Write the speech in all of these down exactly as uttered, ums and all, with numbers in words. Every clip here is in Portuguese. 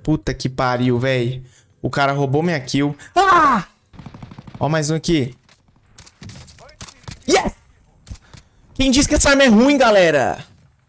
Puta que pariu, velho. O cara roubou minha kill. Ah! Ó, mais um aqui. Yes! Quem disse que essa arma é ruim, galera?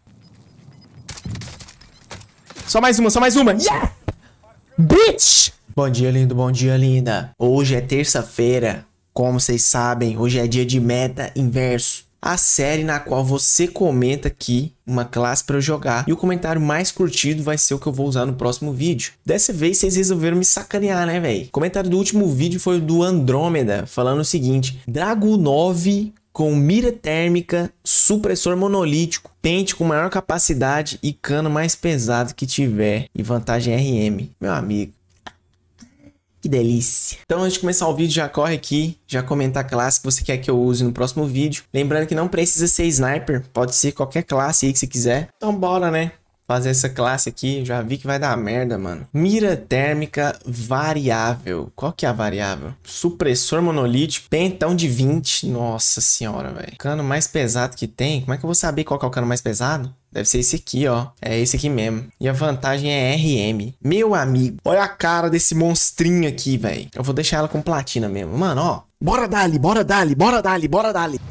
Só mais uma, só mais uma. Yes! Bitch! Bom dia, lindo. Bom dia, linda. Hoje é terça-feira. Como vocês sabem, hoje é dia de meta inverso. A série na qual você comenta aqui uma classe para eu jogar. E o comentário mais curtido vai ser o que eu vou usar no próximo vídeo. Dessa vez vocês resolveram me sacanear, né, velho? O comentário do último vídeo foi o do Andrômeda, falando o seguinte: Drago nove com mira térmica, supressor monolítico, pente com maior capacidade e cano mais pesado que tiver. E vantagem R M. Meu amigo. Que delícia. Então, antes de começar o vídeo, já corre aqui, já comenta a classe que você quer que eu use no próximo vídeo. Lembrando que não precisa ser sniper, pode ser qualquer classe aí que você quiser. Então, bora, né? Fazer essa classe aqui, já vi que vai dar merda, mano. Mira térmica variável. Qual que é a variável? Supressor monolítico, pentão de vinte. Nossa senhora, velho. Cano mais pesado que tem. Como é que eu vou saber qual que é o cano mais pesado? Deve ser esse aqui, ó. É esse aqui mesmo. E a vantagem é R M. Meu amigo, olha a cara desse monstrinho aqui, velho. Eu vou deixar ela com platina mesmo. Mano, ó. Bora dali, bora dali, bora dali, bora dali.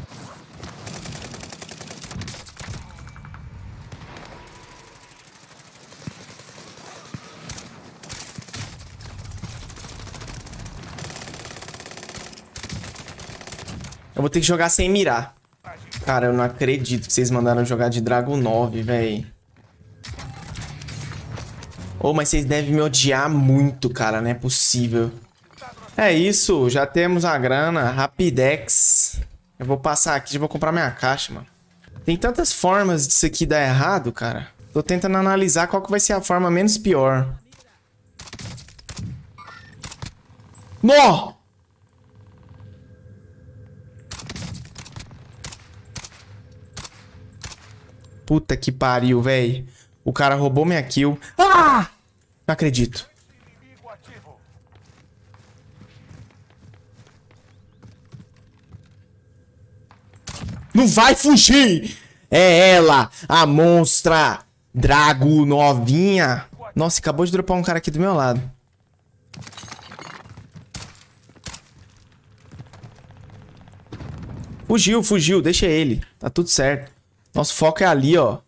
Eu vou ter que jogar sem mirar. Cara, eu não acredito que vocês mandaram jogar de Drago nove, velho. Ô, oh, mas vocês devem me odiar muito, cara. Não é possível. É isso. Já temos a grana. Rapidex. Eu vou passar aqui e vou comprar minha caixa, mano. Tem tantas formas disso aqui dar errado, cara. Tô tentando analisar qual que vai ser a forma menos pior. Nó! Puta que pariu, velho. O cara roubou minha kill. Ah! Não acredito. Não vai fugir! É ela, a monstra Drago novinha. Nossa, acabou de dropar um cara aqui do meu lado. Fugiu, fugiu. Deixa ele. Tá tudo certo. Nosso foco é ali, ó.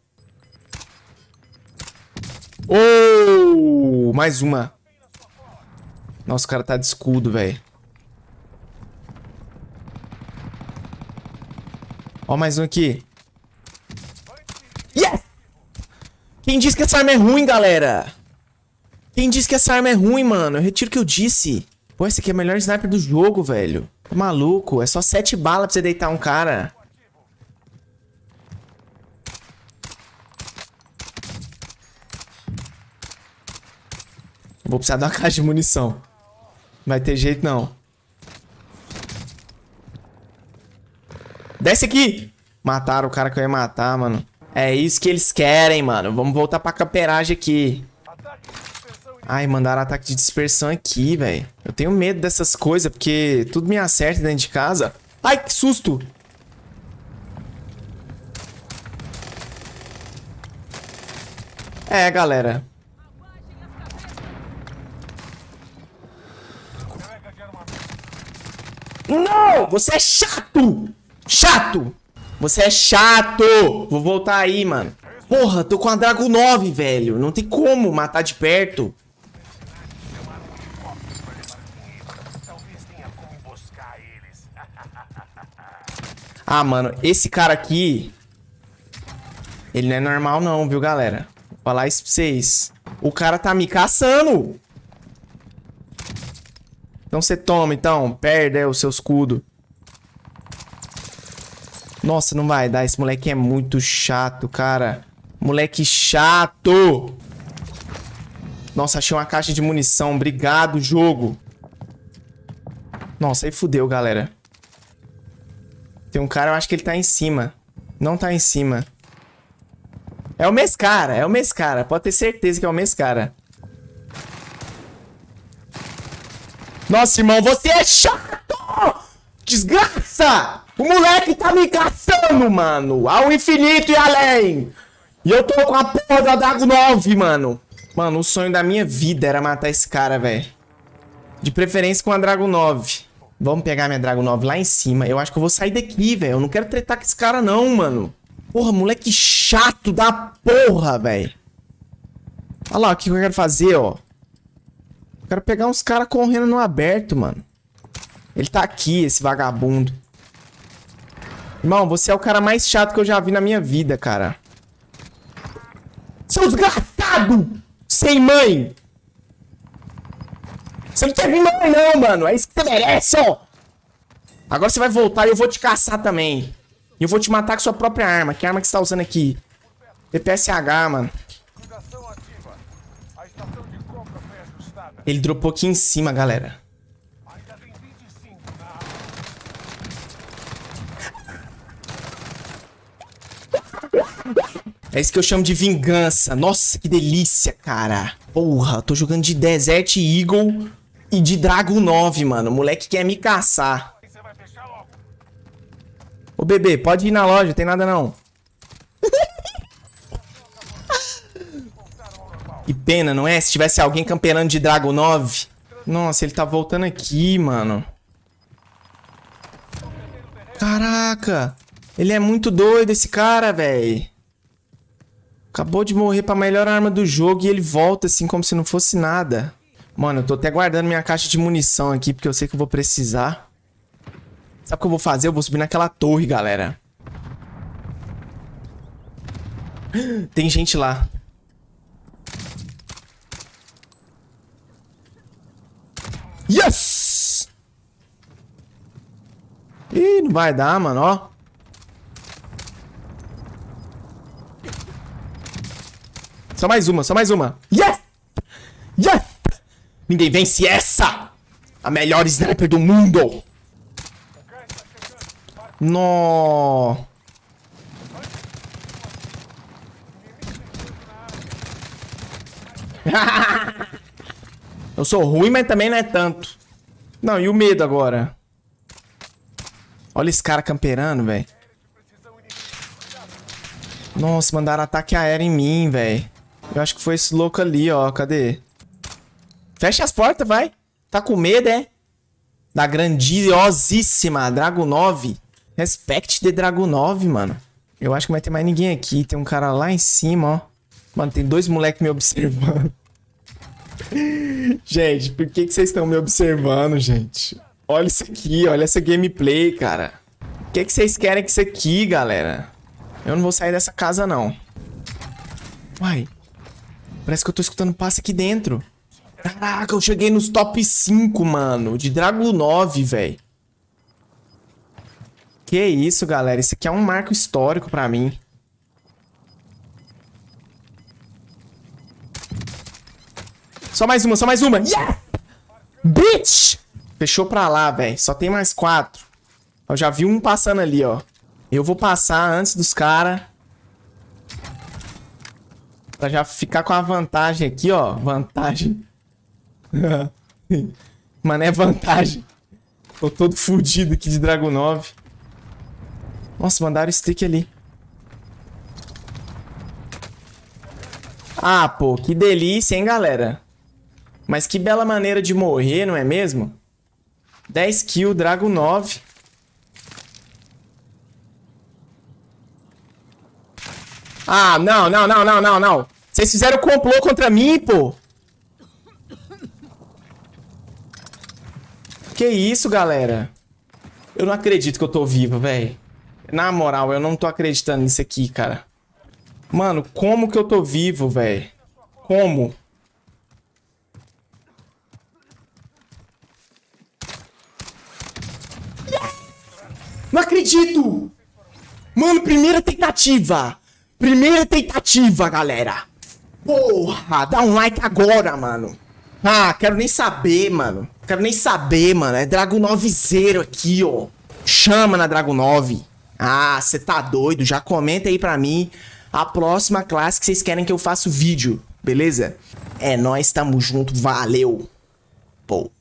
Oh! Mais uma. Nossa, o cara tá de escudo, velho. Ó, mais um aqui. Yes! Quem disse que essa arma é ruim, galera? Quem disse que essa arma é ruim, mano? Eu retiro o que eu disse. Pô, esse aqui é o melhor sniper do jogo, velho. Tá maluco? É só sete balas pra você deitar um cara. Vou precisar de uma caixa de munição. Não vai ter jeito, não. Desce aqui! Mataram o cara que eu ia matar, mano. É isso que eles querem, mano. Vamos voltar pra camperagem aqui. Ai, mandaram ataque de dispersão aqui, velho. Eu tenho medo dessas coisas, porque tudo me acerta dentro de casa. Ai, que susto! É, galera. Não! Você é chato! Chato! Você é chato! Vou voltar aí, mano. Porra, tô com a Drago nove, velho. Não tem como matar de perto. Ah, mano, esse cara aqui... Ele não é normal não, viu, galera? Vou falar isso pra vocês. O cara tá me caçando! Então você toma, então. Perde é, o seu escudo. Nossa, não vai dar. Esse moleque é muito chato, cara. Moleque chato. Nossa, achei uma caixa de munição. Obrigado, jogo. Nossa, aí fudeu, galera. Tem um cara, eu acho que ele tá em cima. Não tá em cima. É o mesmo cara, é o mesmo cara. Pode ter certeza que é o mesmo cara. Nossa, irmão, você é chato! Desgraça! O moleque tá me caçando, mano! Ao infinito e além! E eu tô com a porra da Drago nove, mano! Mano, o sonho da minha vida era matar esse cara, velho. De preferência com a Dragon nove. Vamos pegar minha Dragon nove lá em cima. Eu acho que eu vou sair daqui, velho. Eu não quero tretar com esse cara, não, mano. Porra, moleque chato da porra, velho. Olha lá o que eu quero fazer, ó. Eu quero pegar uns caras correndo no aberto, mano. Ele tá aqui, esse vagabundo. Irmão, você é o cara mais chato que eu já vi na minha vida, cara. Seu desgraçado! Sem mãe! Você não quer vir mãe, não, mano. É isso que você merece, ó. Agora você vai voltar e eu vou te caçar também. E eu vou te matar com sua própria arma. Que arma que você tá usando aqui? P P S H, mano. Ele dropou aqui em cima, galera. É isso que eu chamo de vingança. Nossa, que delícia, cara. Porra, tô jogando de Desert Eagle e de Dragon nove, mano. O moleque quer me caçar. Ô, bebê, pode ir na loja, não tem nada não. Que pena, não é? Se tivesse alguém camperando de Dragon nove. Nossa, ele tá voltando aqui, mano. Caraca. Ele é muito doido, esse cara, velho. Acabou de morrer pra melhor arma do jogo e ele volta assim como se não fosse nada. Mano, eu tô até guardando minha caixa de munição aqui porque eu sei que eu vou precisar. Sabe o que eu vou fazer? Eu vou subir naquela torre, galera. Tem gente lá. Yes! Ih, não vai dar, mano, ó. Só mais uma, só mais uma. Yes! Yes! Ninguém vence essa! A melhor sniper do mundo! Nó! Eu sou ruim, mas também não é tanto. Não, e o medo agora? Olha esse cara camperando, velho. Nossa, mandaram ataque aéreo em mim, velho. Eu acho que foi esse louco ali, ó. Cadê? Fecha as portas, vai. Tá com medo, é? Da grandiosíssima Dragon nove. Respect the Dragon nove, mano. Eu acho que não vai ter mais ninguém aqui. Tem um cara lá em cima, ó. Mano, tem dois moleques me observando. Gente, por que que vocês estão me observando, gente? Olha isso aqui, olha essa gameplay, cara. O que que vocês querem com isso aqui, galera? Eu não vou sair dessa casa, não. Uai. Parece que eu tô escutando passe aqui dentro. Caraca, eu cheguei nos top cinco, mano. De Dragon nove, velho. Que isso, galera. Isso aqui é um marco histórico pra mim. Só mais uma, só mais uma. Yeah! Bitch! Fechou pra lá, velho. Só tem mais quatro. Eu já vi um passando ali, ó. Eu vou passar antes dos caras. Pra já ficar com a vantagem aqui, ó. Vantagem. Mano, é vantagem. Tô todo fudido aqui de Dragon nove. Nossa, mandaram stick ali. Ah, pô, que delícia, hein, galera? Mas que bela maneira de morrer, não é mesmo? dez kills, Dragon nove. Ah, não, não, não, não, não, não. Vocês fizeram complô contra mim, pô. Que isso, galera? Eu não acredito que eu tô vivo, velho. Na moral, eu não tô acreditando nisso aqui, cara. Mano, como que eu tô vivo, velho? Como? Não acredito! Mano, primeira tentativa! Primeira tentativa, galera! Porra, dá um like agora, mano! Ah, quero nem saber, mano. Quero nem saber, mano. É Dragon nove zero aqui, ó. Chama na Dragon nove. Ah, você tá doido? Já comenta aí pra mim a próxima classe que vocês querem que eu faça o vídeo, beleza? É, nós tamo junto, valeu! Pô.